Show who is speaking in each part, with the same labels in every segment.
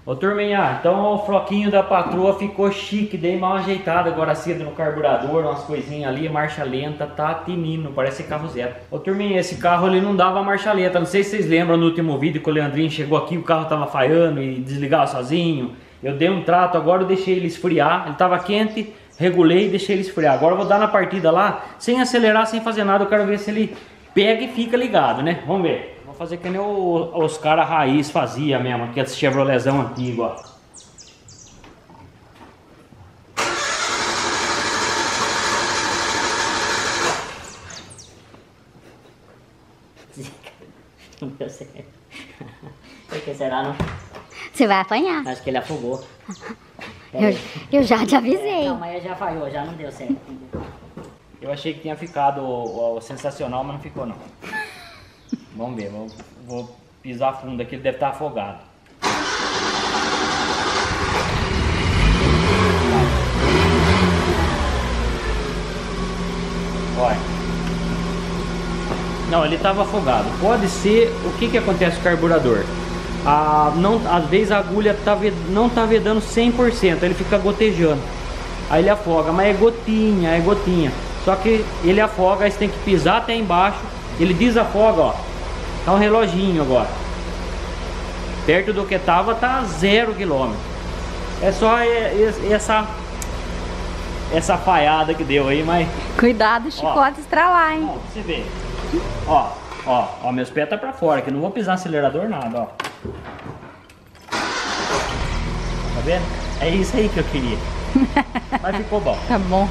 Speaker 1: Ô turminha, então o floquinho da patroa ficou chique, dei mal ajeitado agora cedo no carburador, umas coisinhas ali, marcha lenta, tá tinindo, parece carro zero. Ô turminha, esse carro ele não dava marcha lenta, não sei se vocês lembram no último vídeo que o Leandrinho chegou aqui, o carro tava falhando e desligava sozinho. Eu dei um trato, agora eu deixei ele esfriar, ele tava quente, regulei e deixei ele esfriar. Agora eu vou dar na partida lá, sem acelerar, sem fazer nada, eu quero ver se ele pega e fica ligado, né? Vamos ver. Vou fazer que nem os caras raiz fazia mesmo, que é esse Chevroletzão antigo, ó.
Speaker 2: Não deu certo. Por que será, não?
Speaker 3: Você vai apanhar.
Speaker 2: Acho que ele afogou.
Speaker 3: Eu já te avisei.
Speaker 2: Não, mas já falhou, já não deu certo.
Speaker 1: Eu achei que tinha ficado o sensacional, mas não ficou não. Vamos ver, vou pisar fundo aqui, ele deve estar afogado. Olha. Não, ele estava afogado. Pode ser, o que acontece com o carburador? Às vezes a agulha não tá vedando 100%, ele fica gotejando. Aí ele afoga, mas é gotinha. Só que ele afoga, aí você tem que pisar até embaixo, ele desafoga, ó. Tá um reloginho agora. Perto do que tava, tá 0 km. É só essa falhada que deu aí, mas...
Speaker 3: Cuidado, o chicote estralar, hein?
Speaker 1: Ó, você vê. Ó, meus pés tá pra fora, que eu não vou pisar acelerador nada, ó. Tá vendo? É isso aí que eu queria. Mas ficou bom.
Speaker 3: Tá bom.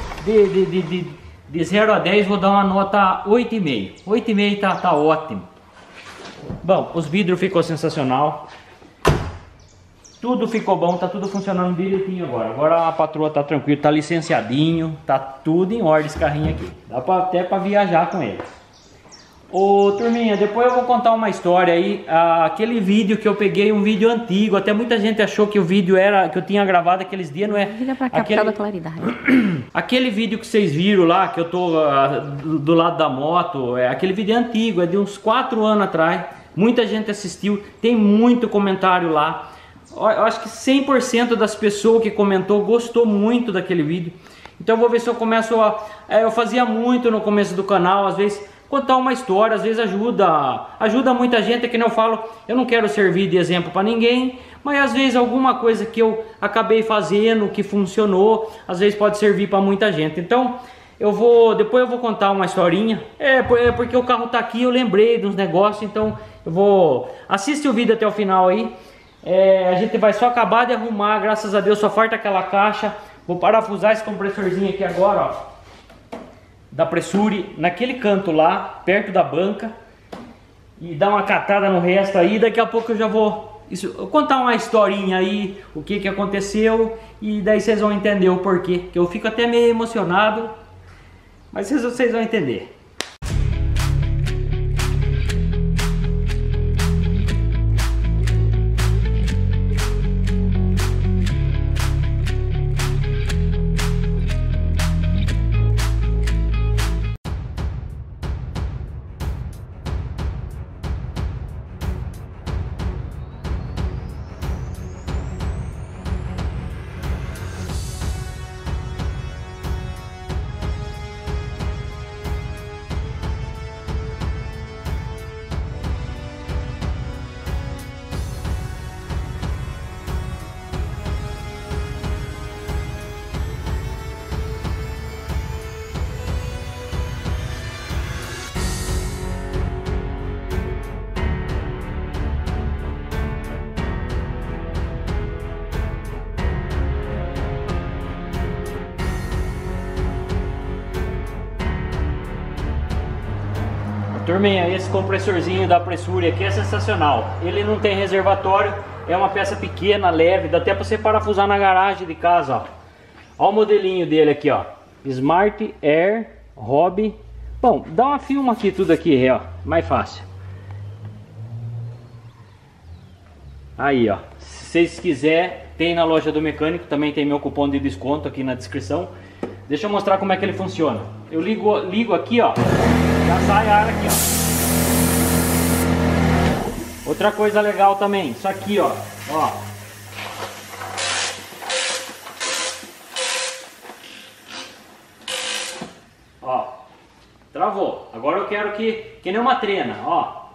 Speaker 1: De 0 a 10 vou dar uma nota 8,5. 8,5 tá ótimo. Bom, os vidros ficou sensacional. Tudo ficou bom, tá tudo funcionando direitinho agora. Agora a patroa tá tranquilo, tá licenciadinho, tá tudo em ordem esse carrinho aqui. Dá até pra viajar com ele. Ô turminha, depois eu vou contar uma história aí. Aquele vídeo que eu peguei, um vídeo antigo. Até muita gente achou que o vídeo era que eu tinha gravado aqueles dias, não é?
Speaker 3: Vira pra cá por causa da claridade.
Speaker 1: Aquele vídeo que vocês viram lá, que eu tô do lado da moto, aquele vídeo é antigo, é de uns 4 anos atrás. Muita gente assistiu, tem muito comentário lá. Eu acho que 100% das pessoas que comentou gostou muito daquele vídeo. Então eu vou ver se eu começo eu fazia muito no começo do canal, às vezes contar uma história, às vezes ajuda muita gente, é que nem eu falo, eu não quero servir de exemplo para ninguém, mas às vezes alguma coisa que eu acabei fazendo, que funcionou, às vezes pode servir para muita gente. Então depois eu vou contar uma historinha, porque o carro tá aqui, eu lembrei dos negócios, então assiste o vídeo até o final aí. A gente vai só acabar de arrumar, graças a Deus só falta aquela caixa. Vou parafusar esse compressorzinho aqui agora, ó, da Pressure, naquele canto lá, perto da banca, e dar uma catada no resto aí. Daqui a pouco eu já vou contar uma historinha aí, o que aconteceu, e daí vocês vão entender o porquê, que eu fico até meio emocionado, mas vocês vão entender. Turminha, esse compressorzinho da Pressure aqui é sensacional. Ele não tem reservatório, é uma peça pequena, leve, dá até para você parafusar na garagem de casa, ó. Ó o modelinho dele aqui, ó. Smart Air Hobby. Bom, dá uma filma aqui tudo aqui, ó, mais fácil. Aí, ó, se vocês quiserem, tem na loja do mecânico, também tem meu cupom de desconto aqui na descrição. Deixa eu mostrar como é que ele funciona. Eu ligo aqui, ó, já sai a ar aqui, ó. Outra coisa legal também, isso aqui, ó, Travou. Agora eu quero que nem uma trena, ó.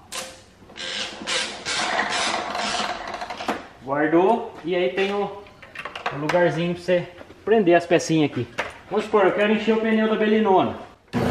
Speaker 1: Guardou e aí tem um lugarzinho para você prender as pecinhas aqui. Vamos supor, eu quero encher o pneu da Belinona.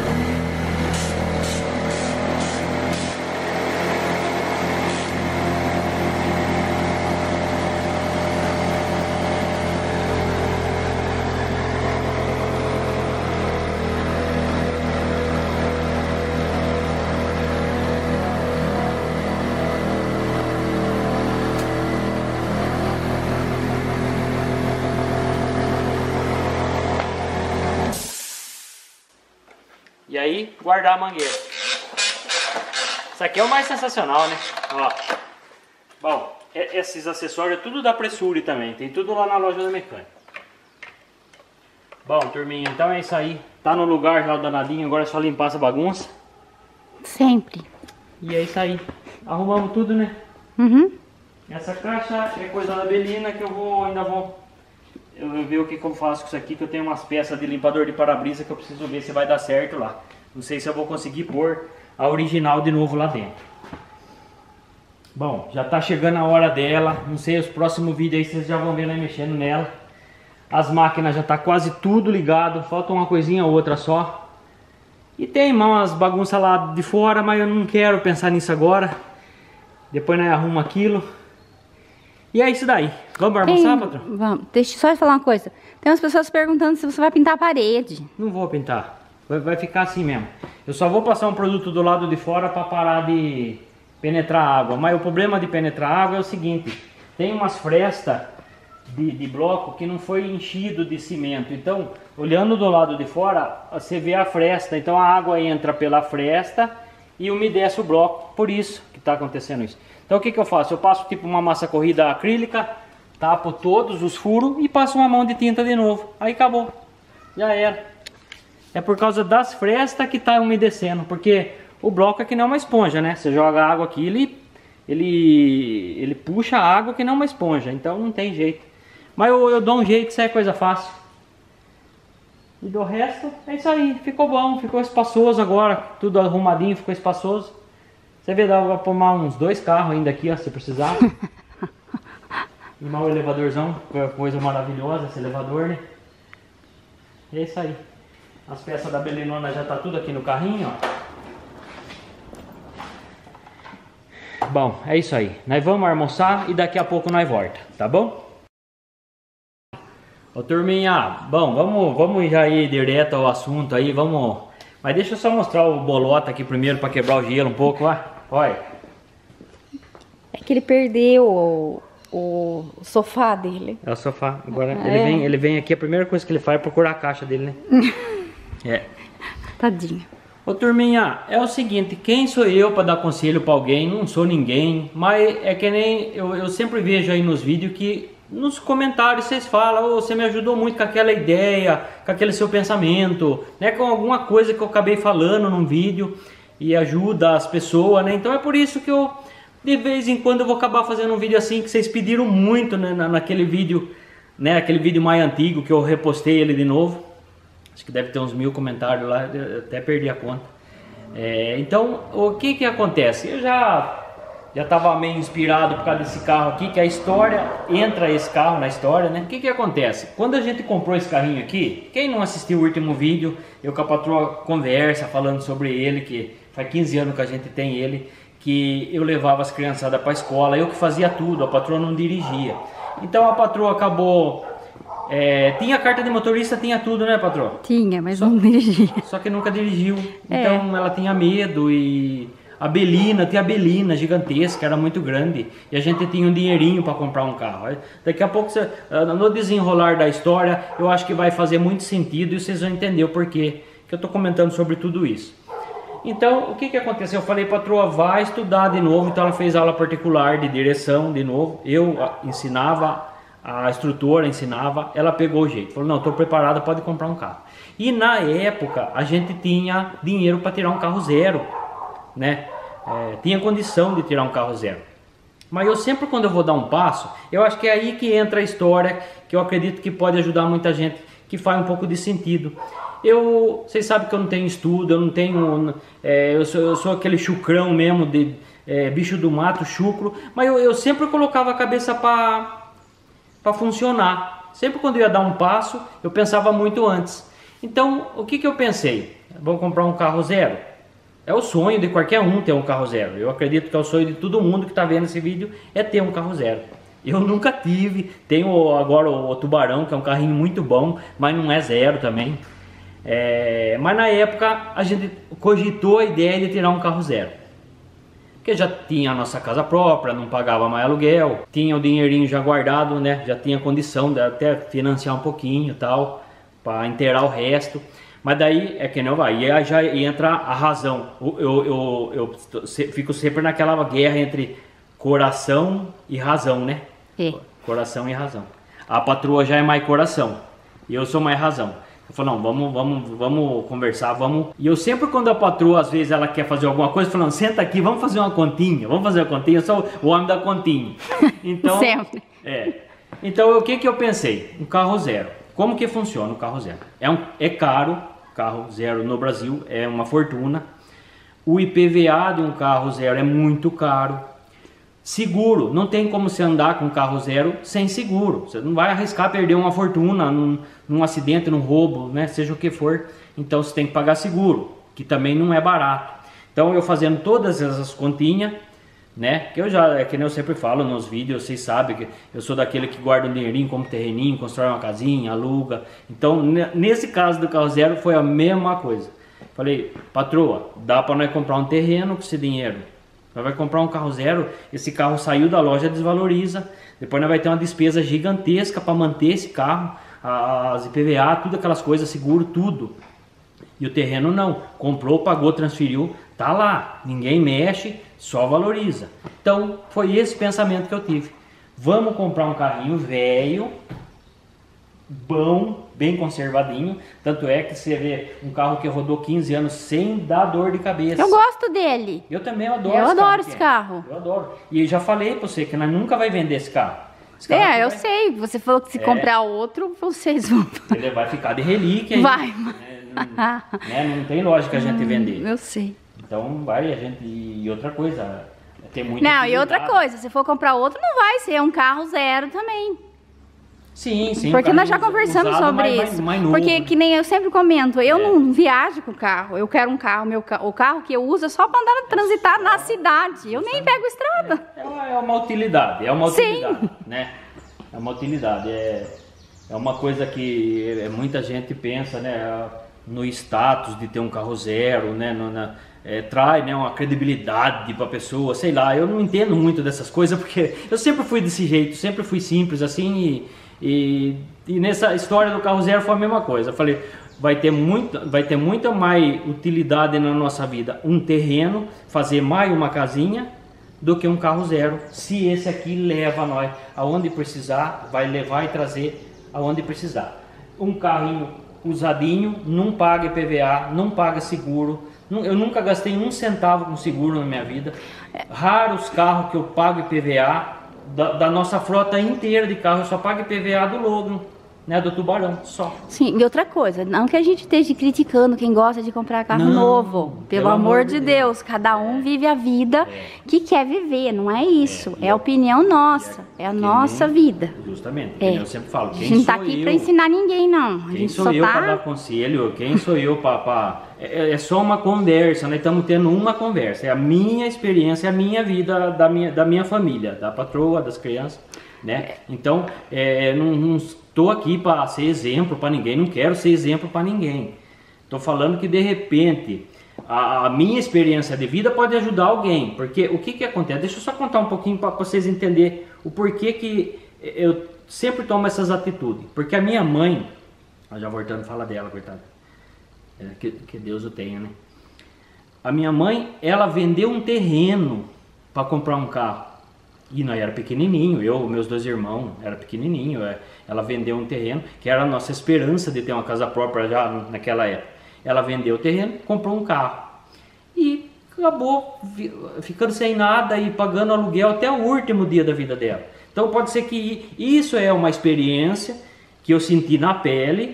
Speaker 1: E aí, guardar a mangueira. Isso aqui é o mais sensacional, né? Ó. Bom, esses acessórios tudo da Pressure também. Tem tudo lá na loja da mecânica. Bom, turminha, então é isso aí. Tá no lugar já o danadinho, agora é só limpar essa bagunça.
Speaker 3: Sempre.
Speaker 1: E é isso aí. Arrumamos tudo, né?
Speaker 3: Uhum.
Speaker 1: Essa caixa é coisa da Belina que ainda vou eu ver o que eu faço com isso aqui, que eu tenho umas peças de limpador de para-brisa que eu preciso ver se vai dar certo lá. Não sei se eu vou conseguir pôr a original de novo lá dentro. Bom, já tá chegando a hora dela. Não sei, os próximos vídeos aí vocês já vão ver nós mexendo nela. As máquinas já tá quase tudo ligado, falta uma coisinha ou outra só. E tem umas bagunças lá de fora, mas eu não quero pensar nisso agora. Depois nós arrumamos aquilo. E é isso daí. Vamos almoçar, patrão?
Speaker 3: Vamos. Deixa eu só falar uma coisa. Tem umas pessoas perguntando se você vai pintar a parede.
Speaker 1: Não vou pintar. Vai ficar assim mesmo. Eu só vou passar um produto do lado de fora para parar de penetrar água. Mas o problema de penetrar água é o seguinte. Tem umas frestas de bloco que não foi enchido de cimento. Então, olhando do lado de fora, você vê a fresta. Então a água entra pela fresta e umedece o bloco. Por isso que está acontecendo isso. Então o que eu faço? Eu passo tipo uma massa corrida acrílica, tapo todos os furos e passo uma mão de tinta de novo. Aí acabou. Já era. É por causa das frestas que está umedecendo. Porque o bloco é que não é uma esponja, né? Você joga água aqui, ele puxa a água que não é uma esponja. Então não tem jeito. Mas eu dou um jeito, isso é coisa fácil. E do resto, é isso aí. Ficou bom, ficou espaçoso agora. Tudo arrumadinho, ficou espaçoso. Você vê, dá pra pomar uns 2 carros ainda aqui, ó, se precisar. E mais um elevadorzão, coisa maravilhosa esse elevador, né? E é isso aí. As peças da Belinona já tá tudo aqui no carrinho, ó. Bom, é isso aí. Nós vamos almoçar e daqui a pouco nós volta, tá bom? Ô turminha, bom, vamos já ir direto ao assunto aí, vamos... Mas deixa eu só mostrar o bolota aqui primeiro para quebrar o gelo um pouco, ó. Olha.
Speaker 3: É que ele perdeu o sofá dele.
Speaker 1: É o sofá. Agora ele vem aqui, a primeira coisa que ele faz é procurar a caixa dele, né? É.
Speaker 3: Tadinho.
Speaker 1: Ô turminha, é o seguinte, quem sou eu para dar conselho para alguém? Não sou ninguém, mas é que nem eu sempre vejo aí nos vídeos que nos comentários vocês falam, oh, você me ajudou muito com aquela ideia, com aquele seu pensamento, né? Com alguma coisa que eu acabei falando num vídeo e ajuda as pessoas, né? Então é por isso que eu, de vez em quando, eu vou acabar fazendo um vídeo assim que vocês pediram muito, né? Naquele vídeo, né? Aquele vídeo mais antigo que eu repostei ele de novo. Acho que deve ter uns 1000 comentários lá, eu até perdi a conta. Então, o que acontece? Eu já estava meio inspirado por causa desse carro aqui, que a história, entra esse carro na história, né? O que acontece? Quando a gente comprou esse carrinho aqui, quem não assistiu o último vídeo, eu com a patroa conversa falando sobre ele, que faz 15 anos que a gente tem ele, que eu levava as criançadas para a escola, eu que fazia tudo, a patroa não dirigia. Então a patroa acabou... tinha carta de motorista, tinha tudo, né, patroa?
Speaker 3: Tinha, mas não dirigia.
Speaker 1: Só que nunca dirigiu. Então ela tinha medo e... tinha a Belina gigantesca, era muito grande. E a gente tinha um dinheirinho para comprar um carro. Daqui a pouco, no desenrolar da história, eu acho que vai fazer muito sentido e vocês vão entender o porquê que eu estou comentando sobre tudo isso. Então, o que aconteceu? Eu falei, patroa, vai estudar de novo. Então ela fez aula particular de direção de novo. Eu ensinava, a instrutora ensinava, ela pegou o jeito. Falou, não, estou preparada, pode comprar um carro. E na época, a gente tinha dinheiro para tirar um carro zero, né? Tinha condição de tirar um carro zero. Mas eu sempre, quando eu vou dar um passo, eu acho que é aí que entra a história, que eu acredito que pode ajudar muita gente, que faz um pouco de sentido. vocês sabem que eu não tenho estudo, eu não tenho, eu sou aquele chucrão mesmo, de bicho do mato, chucro, mas eu sempre colocava a cabeça para funcionar. Sempre quando eu ia dar um passo, eu pensava muito antes. Então, o que eu pensei? Vamos comprar um carro zero? É o sonho de qualquer um ter um carro zero. Eu acredito que é o sonho de todo mundo que está vendo esse vídeo, é ter um carro zero. Eu nunca tive, tenho agora o Tubarão, que é um carrinho muito bom, mas não é zero também. Mas na época a gente cogitou a ideia de tirar um carro zero. Porque já tinha a nossa casa própria, não pagava mais aluguel, tinha o dinheirinho já guardado, né? Já tinha condição de até financiar um pouquinho e tal, para inteirar o resto. Mas daí é que não vai, e aí já entra a razão. Eu fico sempre naquela guerra entre coração e razão, né? Coração e razão. A patroa já é mais coração e eu sou mais razão. Eu falo, não, vamos conversar, vamos. E eu sempre, quando a patroa, às vezes, ela quer fazer alguma coisa, falando, senta aqui, vamos fazer uma continha, eu sou o homem da continha. Então,
Speaker 3: sempre.
Speaker 1: Então, o que eu pensei? Um carro zero. Como que funciona o carro zero? É caro, carro zero no Brasil é uma fortuna. O IPVA de um carro zero é muito caro. Seguro, não tem como você andar com carro zero sem seguro. Você não vai arriscar perder uma fortuna num acidente, num roubo, né? Seja o que for. Então você tem que pagar seguro, que também não é barato. Então eu fazendo todas essas continhas, né? Que que nem eu sempre falo nos vídeos, vocês sabem que eu sou daquele que guarda um dinheirinho como terreninho, constrói uma casinha, aluga. Então nesse caso do carro zero foi a mesma coisa. Falei, patroa, dá para nós comprar um terreno com esse dinheiro. Nós vai comprar um carro zero, esse carro saiu da loja, desvaloriza. Depois nós vai ter uma despesa gigantesca para manter esse carro, as IPVA, tudo aquelas coisas, seguro, tudo. E o terreno não, comprou, pagou, transferiu, tá lá, ninguém mexe, só valoriza. Então foi esse pensamento que eu tive. Vamos comprar um carrinho velho, bom, bem conservadinho. Tanto é que você vê um carro que rodou 15 anos sem dar dor de cabeça.
Speaker 3: Eu gosto dele.
Speaker 1: Eu também adoro
Speaker 3: Eu adoro esse carro.
Speaker 1: Eu adoro. E já falei pra você que nós nunca vai vender esse carro.
Speaker 3: Eu sei. Você falou que se comprar outro, vocês vão...
Speaker 1: Ele vai ficar de relíquia.
Speaker 3: Vai.
Speaker 1: Não tem lógica a gente vender.
Speaker 3: Eu sei.
Speaker 1: Então vai a gente... E outra coisa, tem muito...
Speaker 3: Não, e outra coisa, se for comprar outro, não vai ser um carro zero também.
Speaker 1: Sim, sim.
Speaker 3: Porque nós já conversamos sobre isso. Mais novo, porque, que nem eu sempre comento, eu não viajo com o carro. Eu quero um carro, o carro que eu uso é só para andar transitar na cidade. Eu nem pego estrada.
Speaker 1: É uma utilidade, sim. Né? É uma utilidade. É uma coisa que muita gente pensa, né? No status de ter um carro zero, né? Traz, né, uma credibilidade para a pessoa, sei lá. Eu não entendo muito dessas coisas porque eu sempre fui desse jeito, sempre fui simples assim. E nessa história do carro zero foi a mesma coisa. Eu falei, vai ter muita mais utilidade na nossa vida um terreno, fazer mais uma casinha, do que um carro zero. Se esse aqui leva nós aonde precisar, vai levar e trazer aonde precisar. Um carrinho usadinho, não paga IPVA, não paga seguro. Eu nunca gastei um centavo com seguro na minha vida. Raros carros que eu pago IPVA. Da nossa frota inteira de carro, eu só pago IPVA do Logan, né, do Tubarão, só. Sim,
Speaker 3: e outra coisa, não que a gente esteja criticando quem gosta de comprar carro novo, pelo amor de Deus, cada um vive a vida que quer viver, não é isso, é a opinião nossa, é a nossa vida.
Speaker 1: Justamente, eu sempre falo,
Speaker 3: quem a gente não tá aqui para ensinar ninguém, não.
Speaker 1: Quem sou eu para dar conselho, quem sou eu para... É só uma conversa, nós estamos tendo uma conversa, é a minha experiência, é a minha vida, da minha família, da patroa, das crianças, né? Então, não estou aqui para ser exemplo para ninguém, não quero ser exemplo para ninguém. Estou falando que de repente a minha experiência de vida pode ajudar alguém, porque o que acontece? Deixa eu só contar um pouquinho para vocês entenderem o porquê que eu sempre tomo essas atitudes. Porque a minha mãe, já voltando a falar dela, coitada, que Deus o tenha, né? A minha mãe, ela vendeu um terreno para comprar um carro. E nós era pequenininho, meus dois irmãos, era pequenininho. Ela vendeu um terreno, que era a nossa esperança de ter uma casa própria já naquela época. Ela vendeu o terreno, comprou um carro. E acabou ficando sem nada e pagando aluguel até o último dia da vida dela. Então pode ser que isso é uma experiência que eu senti na pele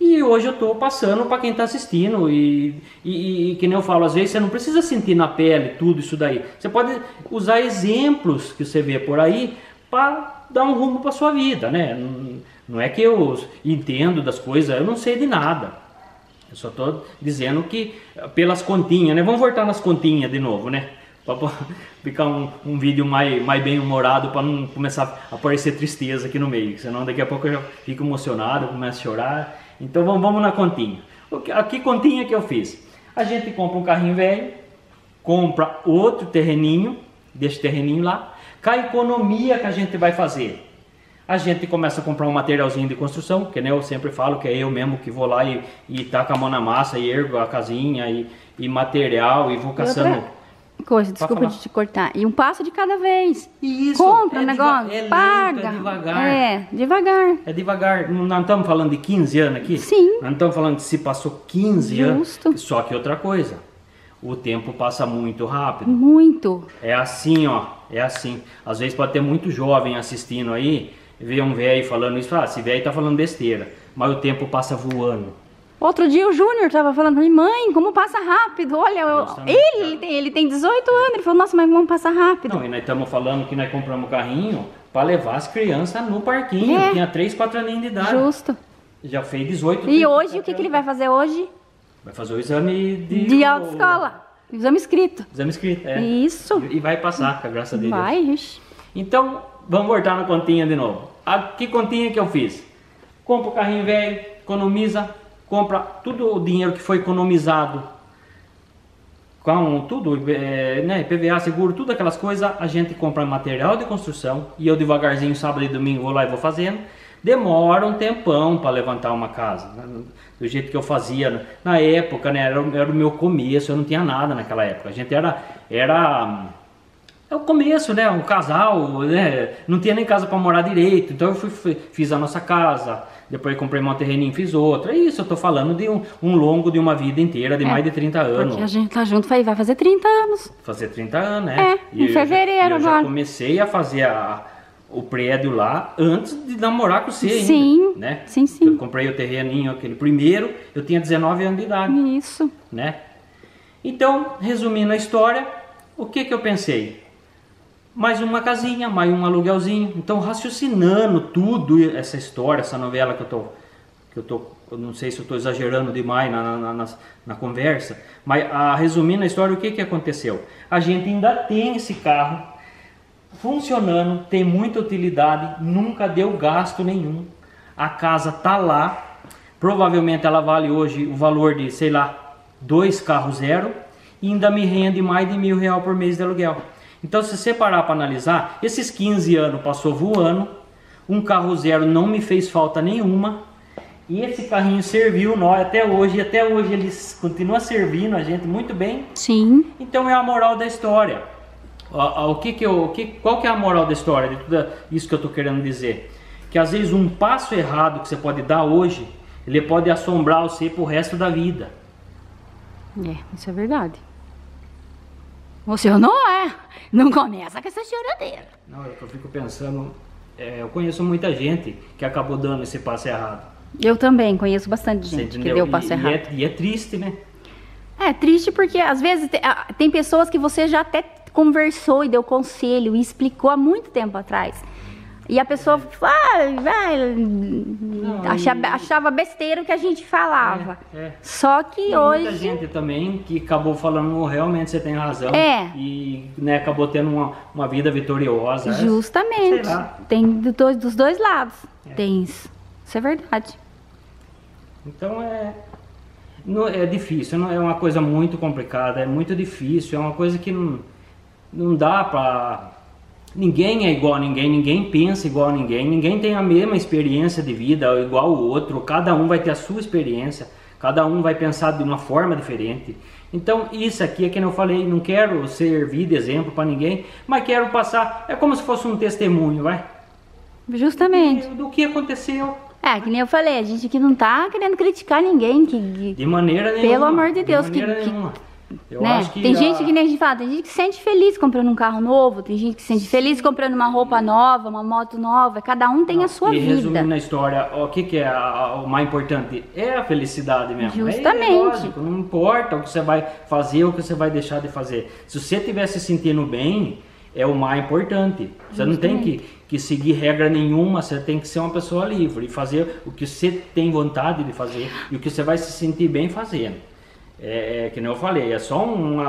Speaker 1: E hoje eu estou passando para quem está assistindo e que nem eu falo, às vezes você não precisa sentir na pele tudo isso daí. Você pode usar exemplos que você vê por aí para dar um rumo para sua vida, né? Não é que eu entendo das coisas, eu não sei de nada. Eu só estou dizendo que pelas continhas, né? Vamos voltar nas continhas de novo, né? Para ficar um vídeo mais bem humorado, para não começar a aparecer tristeza aqui no meio, senão daqui a pouco eu já fico emocionado, começo a chorar. Então vamos na continha. Que continha que eu fiz? A gente compra um carrinho velho, compra outro terreninho, deixa o terreninho lá. Com a economia que a gente vai fazer, a gente começa a comprar um materialzinho de construção, que nem eu sempre falo, que é eu mesmo que vou lá e taco a mão na massa e ergo a casinha e material e vou caçando.
Speaker 3: Coisa, desculpa de te cortar. E um passo de cada vez.
Speaker 1: Isso,
Speaker 3: compra o negócio, paga.
Speaker 1: É devagar.
Speaker 3: É, devagar.
Speaker 1: É devagar. Nós não estamos falando de 15 anos aqui?
Speaker 3: Sim.
Speaker 1: Nós não estamos falando de se passou 15
Speaker 3: Justo.
Speaker 1: anos. Só que outra coisa, o tempo passa muito rápido.
Speaker 3: Muito.
Speaker 1: É assim, ó. É assim. Às vezes pode ter muito jovem assistindo aí, ver um velho falando isso, esse velho tá falando besteira. Mas o tempo passa voando.
Speaker 3: Outro dia o Júnior tava falando pra mim, mãe, como passa rápido. Olha, ele tem 18 anos. Ele falou, nossa, mas como passa rápido.
Speaker 1: Não, e nós estamos falando que nós compramos um carrinho para levar as crianças no parquinho.
Speaker 3: É.
Speaker 1: Tinha 3, 4 aninhos de idade.
Speaker 3: Justo.
Speaker 1: Já fez 18.
Speaker 3: E hoje, o que ele vai fazer hoje?
Speaker 1: Vai fazer o exame
Speaker 3: de autoescola. Exame escrito.
Speaker 1: Exame escrito, é.
Speaker 3: Isso.
Speaker 1: E vai passar, com a graça de Deus.
Speaker 3: Vai, ixi.
Speaker 1: Então, vamos voltar na continha de novo. Que continha que eu fiz? Compra o carrinho velho, economiza, compra tudo o dinheiro que foi economizado, com tudo, né, PVA, seguro, tudo aquelas coisas, a gente compra material de construção, e eu devagarzinho, sábado e domingo, vou lá e vou fazendo. Demora um tempão para levantar uma casa, né? Do jeito que eu fazia na época, né, era o meu começo, eu não tinha nada naquela época, a gente era o começo, né, um casal, né, não tinha nem casa para morar direito, então eu fiz a nossa casa, depois comprei um terreninho, fiz outra. É isso, eu tô falando de um longo de uma vida inteira, de mais de 30 anos.
Speaker 3: Porque a gente tá junto, vai fazer 30 anos.
Speaker 1: Fazer 30 anos, né?
Speaker 3: Em fevereiro
Speaker 1: agora. Eu já comecei a fazer o prédio lá antes de namorar com você ainda.
Speaker 3: Sim,
Speaker 1: né?
Speaker 3: Sim.
Speaker 1: Eu comprei o terreninho, aquele primeiro, eu tinha 19 anos de idade.
Speaker 3: Isso.
Speaker 1: Né? Então, resumindo a história, o que eu pensei? Mais uma casinha, mais um aluguelzinho. Então, raciocinando tudo essa história, essa novela eu não sei se eu estou exagerando demais na conversa, mas resumindo a história, o que aconteceu? A gente ainda tem esse carro funcionando, tem muita utilidade, nunca deu gasto nenhum. A casa tá lá, provavelmente ela vale hoje o valor de, sei lá, 2 carros zero, e ainda me rende mais de R$1.000 por mês de aluguel. Então, se você parar para analisar, esses 15 anos passou voando, um carro zero não me fez falta nenhuma, e esse carrinho serviu nós até hoje ele continua servindo a gente muito bem.
Speaker 3: Sim.
Speaker 1: Então é a moral da história. Qual que é a moral da história de tudo isso que eu estou querendo dizer? Que às vezes um passo errado que você pode dar hoje, ele pode assombrar você pro resto da vida.
Speaker 3: Isso é verdade. Você não é. Não começa com essa choradeira.
Speaker 1: Não, eu fico pensando, eu conheço muita gente que acabou dando esse passo errado.
Speaker 3: Eu também conheço bastante gente que deu o passo errado.
Speaker 1: E é triste, né?
Speaker 3: É triste porque às vezes tem pessoas que você já até conversou e deu conselho e explicou há muito tempo atrás. E a pessoa achava besteira o que a gente falava. Só que
Speaker 1: tem
Speaker 3: hoje...
Speaker 1: muita gente também que acabou falando, realmente você tem razão. E né, acabou tendo uma vida vitoriosa.
Speaker 3: Justamente.
Speaker 1: Sei lá.
Speaker 3: Tem dos dois lados. Tem isso. Isso é verdade.
Speaker 1: Então é difícil, não é uma coisa muito complicada, é muito difícil, é uma coisa que não dá pra... Ninguém é igual a ninguém pensa igual a ninguém tem a mesma experiência de vida igual o outro, cada um vai ter a sua experiência, cada um vai pensar de uma forma diferente. Então isso aqui é que eu falei, não quero servir de exemplo para ninguém, mas quero passar, é como se fosse um testemunho, vai?
Speaker 3: Justamente.
Speaker 1: Do que aconteceu.
Speaker 3: Que nem eu falei, a gente aqui não tá querendo criticar ninguém.
Speaker 1: De maneira nenhuma.
Speaker 3: Pelo amor de Deus.
Speaker 1: Eu
Speaker 3: né?
Speaker 1: acho que
Speaker 3: Tem gente que nem a gente fala, tem gente que se sente feliz comprando um carro novo, tem gente que se sente feliz comprando uma roupa nova, uma moto nova, cada um tem a sua vida.
Speaker 1: Resumindo a história, o que é o mais importante? É a felicidade mesmo.
Speaker 3: Justamente.
Speaker 1: É lógico, não importa o que você vai fazer ou o que você vai deixar de fazer. Se você estiver se sentindo bem, é o mais importante. Você não tem que seguir regra nenhuma, você tem que ser uma pessoa livre e fazer o que você tem vontade de fazer e o que você vai se sentir bem fazendo. Que nem eu falei, é só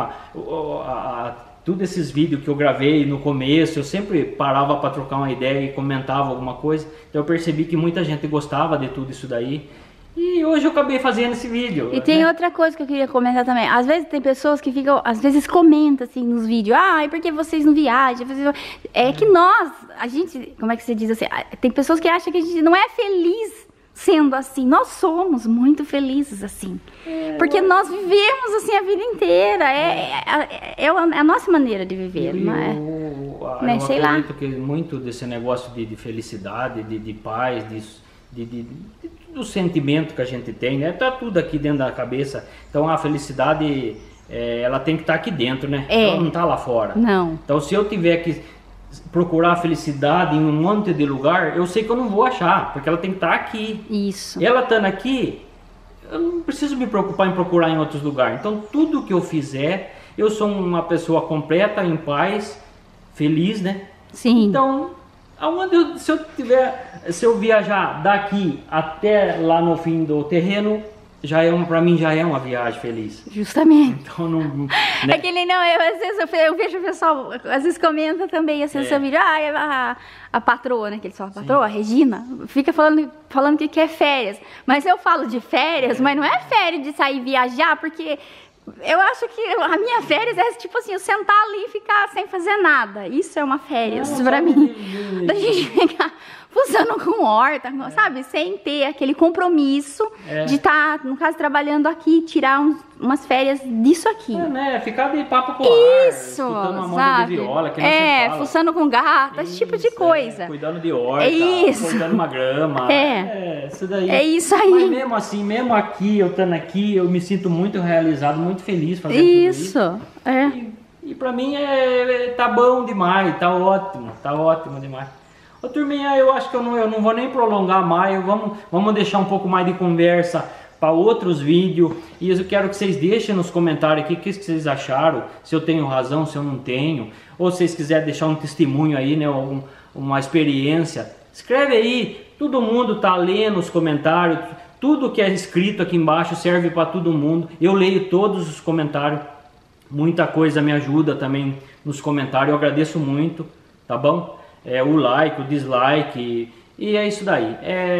Speaker 1: todos esses vídeos que eu gravei no começo, eu sempre parava para trocar uma ideia e comentava alguma coisa, então eu percebi que muita gente gostava de tudo isso daí. E hoje eu acabei fazendo esse vídeo.
Speaker 3: E tem outra coisa que eu queria comentar também. Às vezes tem pessoas que ficam, às vezes comentam assim nos vídeos, e por que vocês não viajam? É que a gente, como é que você diz assim? Tem pessoas que acham que a gente não é feliz sendo assim. Nós somos muito felizes assim. Porque nós vivemos assim a vida inteira. É a nossa maneira de viver, não é?
Speaker 1: Eu acredito que muito desse negócio de felicidade, de paz, do sentimento que a gente tem, né? Tá tudo aqui dentro da cabeça. Então a felicidade, ela tem que estar aqui dentro, né? Ela não tá lá fora.
Speaker 3: Não.
Speaker 1: Então se eu tiver que procurar a felicidade em um monte de lugar, eu sei que eu não vou achar, porque ela tem que estar aqui.
Speaker 3: Isso.
Speaker 1: Ela estando aqui, eu não preciso me preocupar em procurar em outros lugares. Então tudo que eu fizer, eu sou uma pessoa completa, em paz, feliz, né?
Speaker 3: Sim.
Speaker 1: Então se eu viajar daqui até lá no fim do terreno, para mim já é uma viagem feliz.
Speaker 3: Justamente.
Speaker 1: Então não, né?
Speaker 3: É que nem às vezes eu vejo o pessoal, às vezes comenta também assim, seu vídeo, a patroa, né, que eles falam, a patroa, a Regina, fica falando que quer férias. Mas eu falo de férias, mas não é férias de sair viajar, porque eu acho que a minha férias é tipo assim, eu sentar ali e ficar sem fazer nada. Isso é uma férias pra mim. Da gente ficar fuçando com horta, sabe? Sem ter aquele compromisso de estar, no caso, trabalhando aqui, tirar umas férias disso aqui.
Speaker 1: Né? Ficar de papo pro ar,
Speaker 3: isso,
Speaker 1: escutando uma
Speaker 3: sabe?
Speaker 1: moda de viola, que você fala.
Speaker 3: Fuçando com gato, esse tipo de coisa.
Speaker 1: Cuidando de horta, cuidando uma grama. Isso daí.
Speaker 3: É isso aí.
Speaker 1: Mas mesmo assim, mesmo aqui, eu estando aqui, eu me sinto muito realizado, muito feliz fazendo tudo isso. E pra mim tá bom demais, tá ótimo demais. Ô turminha, eu acho que eu não vou nem prolongar mais, vamos deixar um pouco mais de conversa para outros vídeos. E eu quero que vocês deixem nos comentários aqui o que vocês acharam, se eu tenho razão, se eu não tenho. Ou se vocês quiserem deixar um testemunho aí, né, uma experiência. Escreve aí, todo mundo tá lendo os comentários, tudo que é escrito aqui embaixo serve para todo mundo. Eu leio todos os comentários, muita coisa me ajuda também nos comentários, eu agradeço muito, tá bom? O like, o dislike, e é isso daí.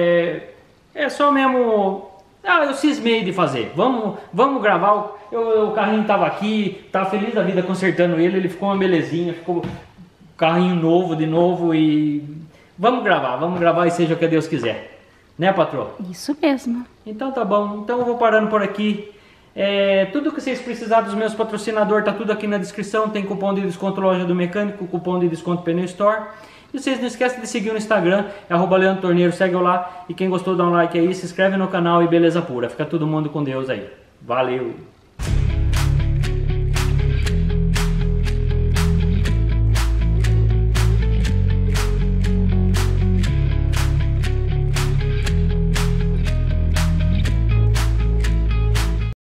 Speaker 1: É só mesmo. Eu cismei de fazer. Vamos gravar. O carrinho tava aqui, tava feliz da vida consertando ele ficou uma belezinha, ficou carrinho novo de novo e vamos gravar e seja o que Deus quiser. Né, patroa?
Speaker 3: Isso mesmo.
Speaker 1: Então tá bom. Então eu vou parando por aqui. Tudo que vocês precisarem dos meus patrocinadores tá tudo aqui na descrição. Tem cupom de desconto Loja do Mecânico, cupom de desconto Pneu Store. E vocês não esquecem de seguir no Instagram, @Leandro Torneiro, segue lá. E quem gostou dá um like aí, se inscreve no canal e beleza pura. Fica todo mundo com Deus aí. Valeu!